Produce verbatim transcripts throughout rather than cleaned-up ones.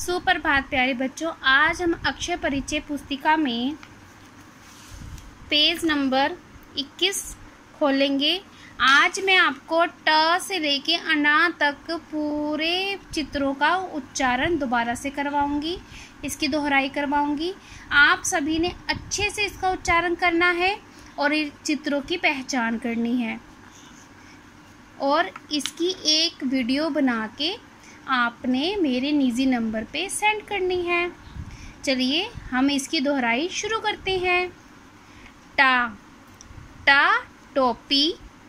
सुप्रभात प्यारे बच्चों, आज हम अक्षर परिचय पुस्तिका में पेज नंबर इक्कीस खोलेंगे। आज मैं आपको ट से लेके अना तक पूरे चित्रों का उच्चारण दोबारा से करवाऊंगी, इसकी दोहराई करवाऊंगी। आप सभी ने अच्छे से इसका उच्चारण करना है और इन चित्रों की पहचान करनी है और इसकी एक वीडियो बना के आपने मेरे निजी नंबर पे सेंड करनी है। चलिए हम इसकी दोहराई शुरू करते हैं। टा टा टोपी,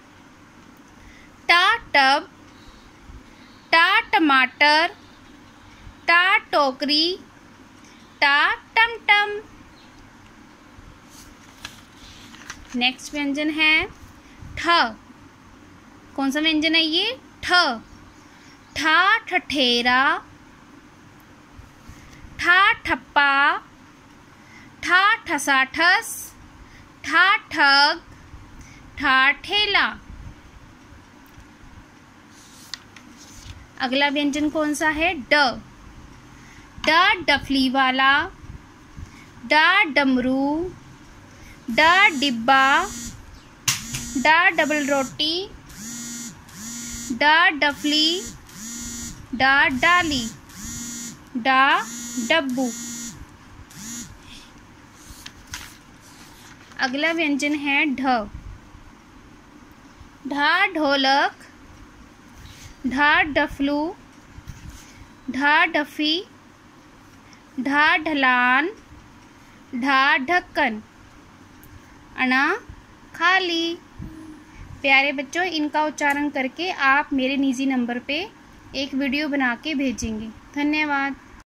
टा टब, टा टमाटर, टा टोकरी, टा टमटम। नेक्स्ट व्यंजन है ठ। कौन सा व्यंजन है ये? ठ। ठा ठठेरा, ठा ठप्पा, ठा ठसाठस, ठा ठग, ठा ठेला। अगला व्यंजन कौन सा है? ड। ड डफली वाला, ड डमरू, ड डिब्बा, ड डबल रोटी, ड डफली, ड डाली, ड डब्बू। अगला व्यंजन है ढ। ढ ढोलक, ढ डफलू, ढ डफी, ढ ढलान, ढ ढक्कन, अना खाली। प्यारे बच्चों, इनका उच्चारण करके आप मेरे निजी नंबर पे एक वीडियो बना के भेजेंगे। धन्यवाद।